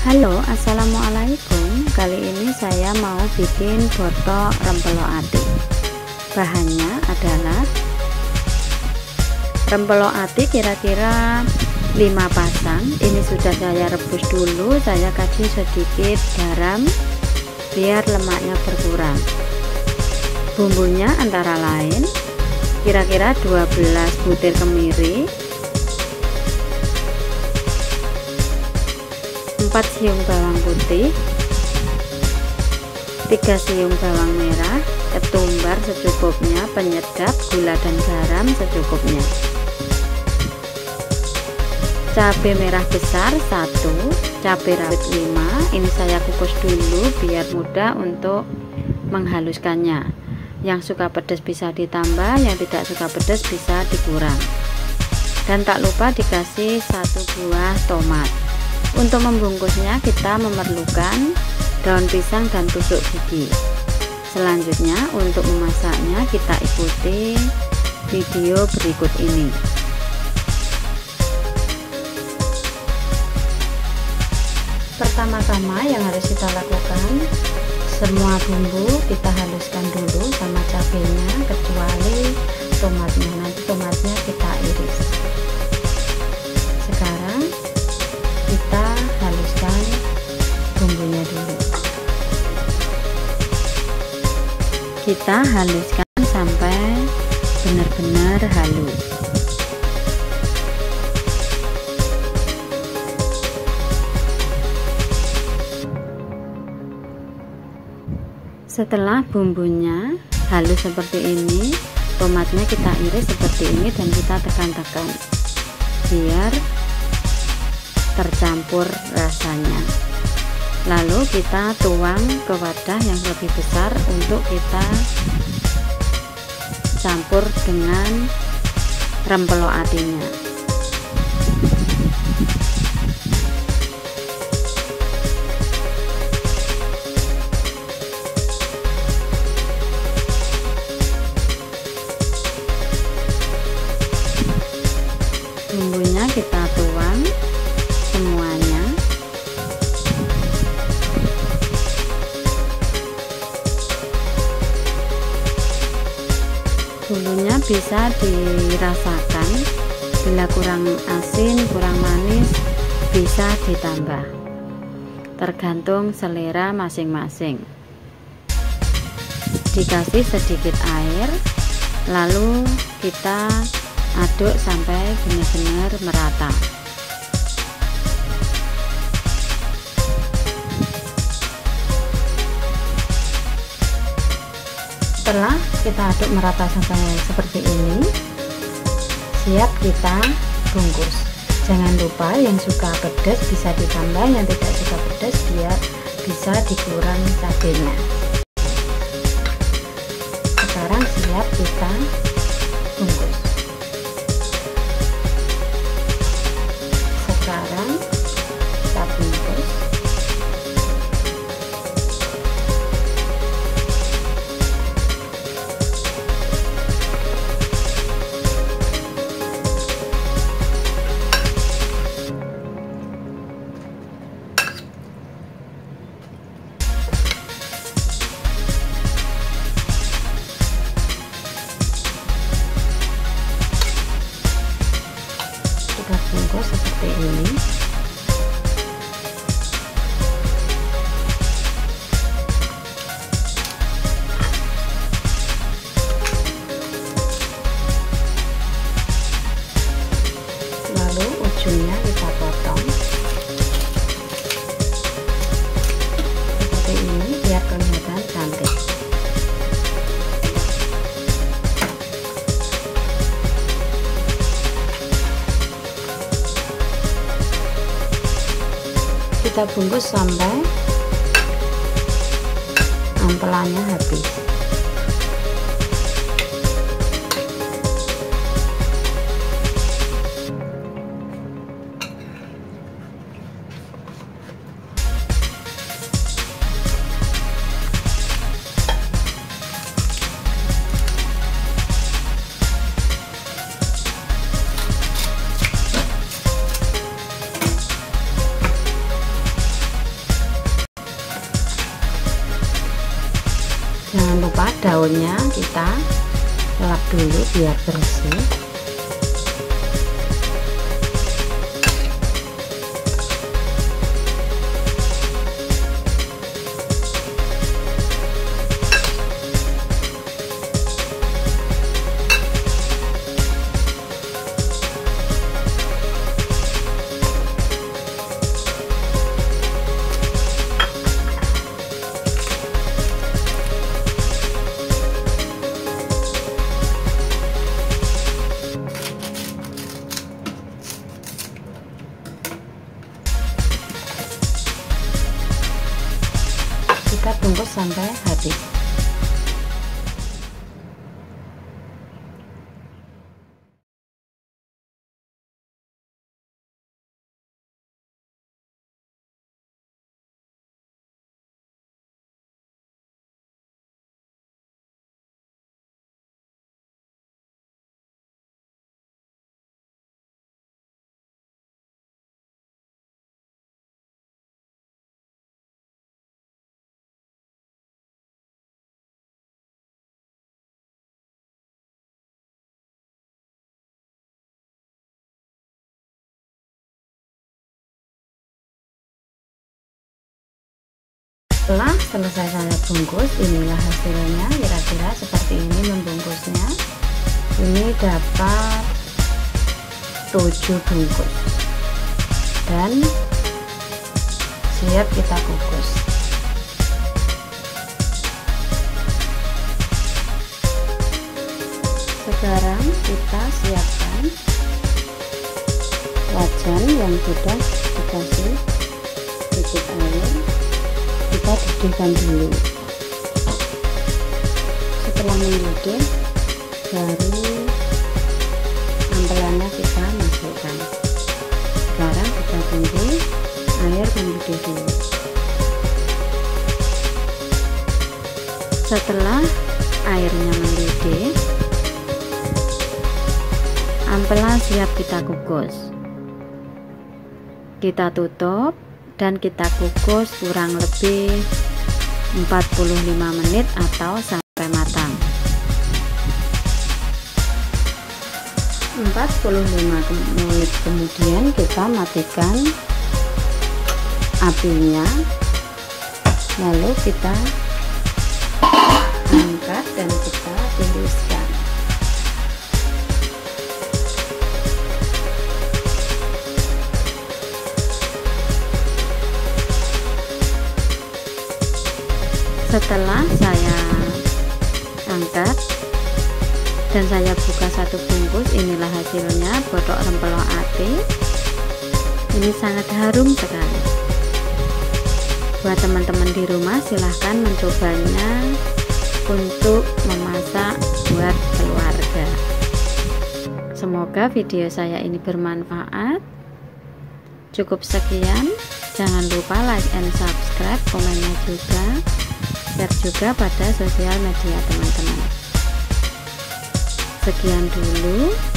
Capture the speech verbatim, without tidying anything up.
Halo, assalamualaikum. Kali ini saya mau bikin botok rempelo ati. Bahannya adalah rempelo ati kira-kira lima pasang. Ini sudah saya rebus dulu. Saya kasih sedikit garam biar lemaknya berkurang. Bumbunya antara lain kira-kira dua belas butir kemiri, empat siung bawang putih, tiga siung bawang merah, ketumbar secukupnya, penyedap, gula dan garam secukupnya, cabai merah besar satu, cabai rawit lima. Ini saya kukus dulu biar mudah untuk menghaluskannya. Yang suka pedas bisa ditambah, yang tidak suka pedas bisa dikurang. Dan tak lupa dikasih satu buah tomat. Untuk membungkusnya kita memerlukan daun pisang dan tusuk gigi. Selanjutnya untuk memasaknya kita ikuti video berikut ini. Pertama-tama yang harus kita lakukan, semua bumbu kita haluskan dulu sama cabenya kecuali tomatnya. Nanti tomatnya kita iris. Sekarang kita haluskan bumbunya dulu. Kita haluskan sampai benar-benar halus. Setelah bumbunya halus seperti ini, tomatnya kita iris seperti ini dan kita tekan-tekan biar tercampur rasanya. Lalu kita tuang ke wadah yang lebih besar untuk kita campur dengan rempelo atinya. Bumbunya kita tuang semuanya. Bumbunya bisa dirasakan, bila kurang asin, kurang manis bisa ditambah, tergantung selera masing-masing. Dikasih sedikit air, lalu kita aduk sampai benar-benar merata. Setelah kita aduk merata sampai seperti ini, siap kita bungkus. Jangan lupa yang suka pedas bisa ditambah, yang tidak suka pedas biar bisa dikurang cabenya. Sekarang siap kita bungkus. Sekarang kita bungkus. Kita bungkus seperti ini. Lalu ujungnya kita potong seperti ini biar kelihatan cantik. Kita bungkus sampai ampelannya habis. temponya kita lap dulu biar bersih. Kita bungkus sampai habis. Setelah selesai saya bungkus, inilah hasilnya, kira-kira seperti ini membungkusnya. Ini dapat tujuh bungkus dan siap kita kukus. Sekarang kita siapkan wajan yang sudah dikasih sedikit air. Kita didihkan dulu. Setelah mendidih, baru ampelannya kita masukkan. Sekarang kita tunggu air mendidih dulu. Setelah airnya mendidih, ampelan siap kita kukus. Kita tutup dan kita kukus kurang lebih empat puluh lima menit atau sampai matang. empat puluh lima menit kemudian kita matikan apinya, lalu kita angkat dan kita tiriskan. Setelah saya angkat dan saya buka satu bungkus, inilah hasilnya, botok rempelo ati. Ini sangat harum sekali. Buat teman-teman di rumah, silahkan mencobanya untuk memasak buat keluarga. Semoga video saya ini bermanfaat. Cukup sekian, jangan lupa like and subscribe, komennya juga, share juga pada sosial media teman-teman. Sekian dulu.